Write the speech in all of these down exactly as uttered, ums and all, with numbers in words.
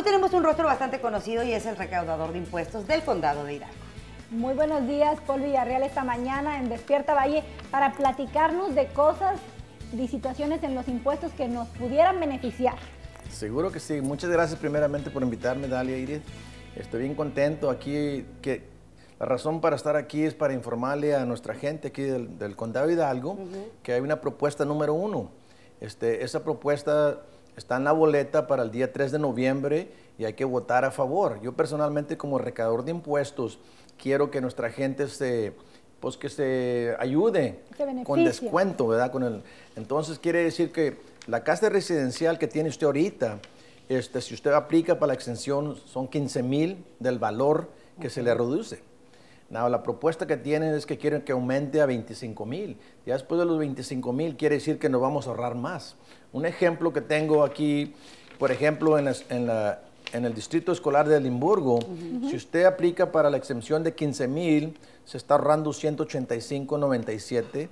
tenemos un rostro bastante conocido y es el recaudador de impuestos del condado de Hidalgo. Muy buenos días, Paul Villarreal, esta mañana en Despierta Valle para platicarnos de cosas y situaciones en los impuestos que nos pudieran beneficiar. Seguro que sí. Muchas gracias primeramente por invitarme, Dalia, Iris. Estoy bien contento aquí. Que la razón para estar aquí es para informarle a nuestra gente aquí del, del condado de Hidalgo uh-huh. que hay una propuesta número uno. Este, esa propuesta está en la boleta para el día tres de noviembre y hay que votar a favor. Yo personalmente, como recaudador de impuestos, quiero que nuestra gente se, pues que se ayude con descuento, ¿verdad? Con el, entonces quiere decir que la casa residencial que tiene usted ahorita, este, si usted aplica para la exención, son quince mil del valor que okay. se le reduce. No, la propuesta que tienen es que quieren que aumente a veinticinco mil. Ya después de los veinticinco mil quiere decir que nos vamos a ahorrar más. Un ejemplo que tengo aquí, por ejemplo, en, las, en, la, en el distrito escolar de Limburgo, uh-huh. si usted aplica para la exención de quince mil, se está ahorrando ciento ochenta y cinco noventa y siete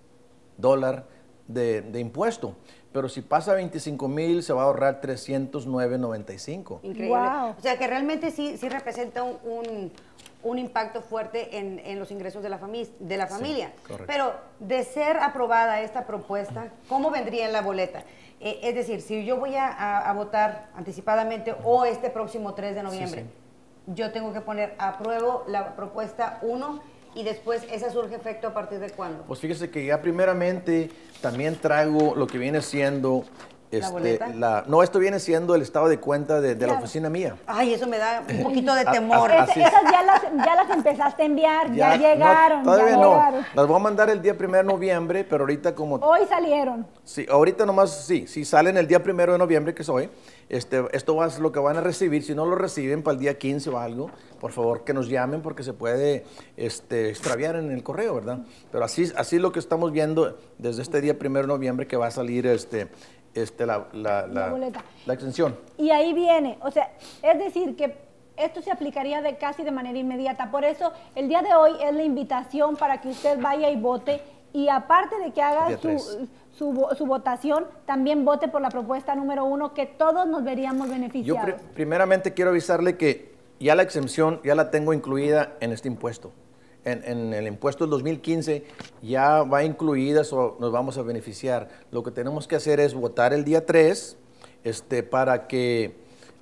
dólares de, de impuesto. Pero si pasa a veinticinco mil, se va a ahorrar trescientos nueve noventa y cinco. Increíble. Wow. O sea que realmente sí, sí representa un... un un impacto fuerte en, en los ingresos de la, fami de la familia. Sí, pero de ser aprobada esta propuesta, ¿cómo vendría en la boleta? Eh, es decir, si yo voy a, a, a votar anticipadamente o este próximo tres de noviembre, sí, sí. yo tengo que poner apruebo la propuesta uno y después esa surge efecto a partir de cuándo? Pues fíjese que ya primeramente también traigo lo que viene siendo... Este, ¿La la, no, esto viene siendo el estado de cuenta de, de claro. la oficina mía. Ay, eso me da un poquito de temor. Es, esas ya las, ya las empezaste a enviar, ya, ya llegaron. No, todavía ya no. Llegaron. Las voy a mandar el día primero de noviembre, pero ahorita como... Hoy salieron. Sí, ahorita nomás, sí, si salen el día primero de noviembre, que es hoy, este, esto va a ser lo que van a recibir. Si no lo reciben para el día quince o algo, por favor que nos llamen porque se puede este, extraviar en el correo, ¿verdad? Pero así, así lo que estamos viendo desde este día primero de noviembre que va a salir este... Este, la, la, la, la, la extensión. Y ahí viene, o sea, es decir que esto se aplicaría de casi de manera inmediata. Por eso el día de hoy es la invitación para que usted vaya y vote y aparte de que haga su, su, su votación, también vote por la propuesta número uno que todos nos veríamos beneficiados. Yo pr primeramente quiero avisarle que ya la exención ya la tengo incluida en este impuesto. En, en el impuesto del dos mil quince ya va incluida, o nos vamos a beneficiar. Lo que tenemos que hacer es votar el día tres este, para que,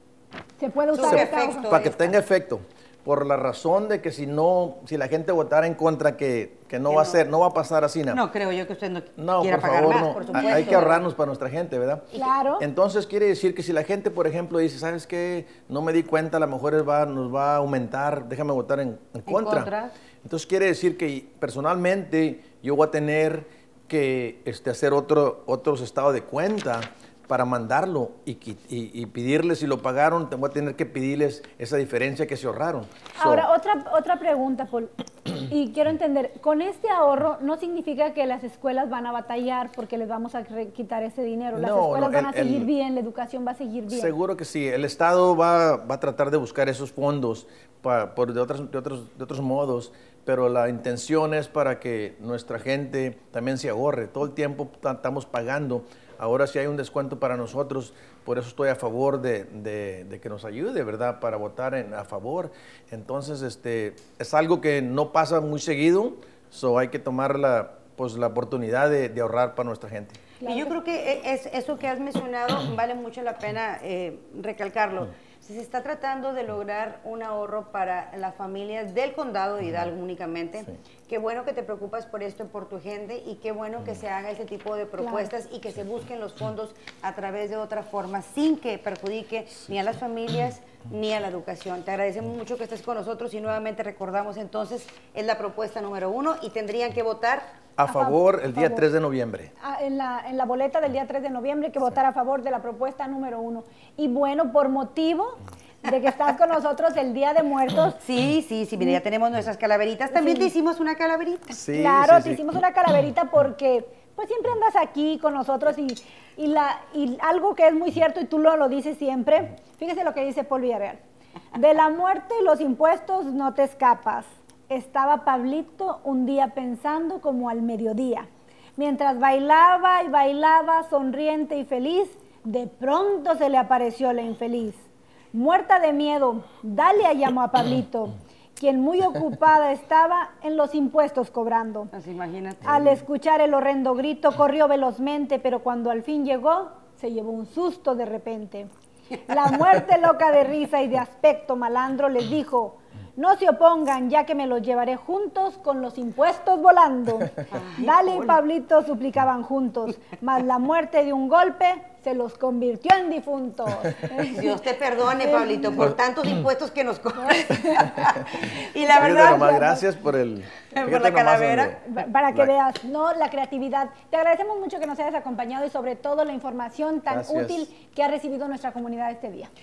se pueda usar se, efecto, para que tenga efecto. Por la razón de que si no, si la gente votara en contra, que, que no que va no. a ser, no va a pasar así. No, no creo yo que usted no, no quiera por pagar favor, más, no. por supuesto. Hay que ahorrarnos para nuestra gente, ¿verdad? Claro. Entonces quiere decir que si la gente, por ejemplo, dice, ¿sabes qué? No me di cuenta, a lo mejor va, nos va a aumentar, déjame votar en, en contra. ¿En contra? Entonces quiere decir que personalmente yo voy a tener que este, hacer otro, otros estados de cuenta para mandarlo y, y, y pedirles si lo pagaron, voy a tener que pedirles esa diferencia que se ahorraron. Ahora, so, otra, otra pregunta, Paul, y quiero entender, con este ahorro no significa que las escuelas van a batallar porque les vamos a quitar ese dinero, las no, escuelas no, van el, a seguir el, bien, la educación va a seguir bien. Seguro que sí, el Estado va, va a tratar de buscar esos fondos pa, por, de, otros, de, otros, de otros modos, pero la intención es para que nuestra gente también se ahorre, todo el tiempo estamos pagando. Ahora sí hay un descuento para nosotros, por eso estoy a favor de, de, de que nos ayude, ¿verdad? Para votar en, a favor. Entonces, este, es algo que no pasa muy seguido, so hay que tomar la, pues, la oportunidad de, de ahorrar para nuestra gente. Y yo creo que es, eso que has mencionado vale mucho la pena eh, recalcarlo. Se está tratando de lograr un ahorro para las familias del condado de Hidalgo únicamente. Sí. Qué bueno que te preocupas por esto, por tu gente, y qué bueno que se haga ese tipo de propuestas claro. y que se busquen los fondos a través de otra forma, sin que perjudique sí. ni a las familias ni a la educación. Te agradecemos mucho que estés con nosotros y nuevamente recordamos entonces, es la propuesta número uno y tendrían que votar a, a favor el día favor. tres de noviembre. Ah, en, la, en la boleta del día tres de noviembre hay que sí. votar a favor de la propuesta número uno. Y bueno, por motivo de que estás con nosotros el Día de Muertos. Sí, sí, sí, mira, ya tenemos nuestras calaveritas. También sí. te hicimos una calaverita. Sí, claro, sí, te sí. hicimos una calaverita porque pues siempre andas aquí con nosotros y, y, la, y algo que es muy cierto y tú lo, lo dices siempre, fíjese lo que dice Paul Villarreal. De la muerte y los impuestos no te escapas. Estaba Pablito un día pensando como al mediodía. Mientras bailaba y bailaba sonriente y feliz, de pronto se le apareció la infeliz. Muerta de miedo, Dalia llamó a Pablito, quien muy ocupada estaba en los impuestos cobrando. Pues imagínate. Al escuchar el horrendo grito, corrió velozmente, pero cuando al fin llegó, se llevó un susto de repente. La muerte loca de risa y de aspecto malandro les dijo: no se opongan, ya que me los llevaré juntos con los impuestos volando. Ay, Dalia y Pablito suplicaban juntos, mas la muerte de un golpe se los convirtió en difuntos. Dios te perdone, Pablito, por tantos impuestos que nos cobran. Y la Fíjate verdad... nomás, gracias por el... Por la calavera. Donde, para que la, veas, ¿no? La creatividad. Te agradecemos mucho que nos hayas acompañado y sobre todo la información tan gracias. útil que ha recibido nuestra comunidad este día.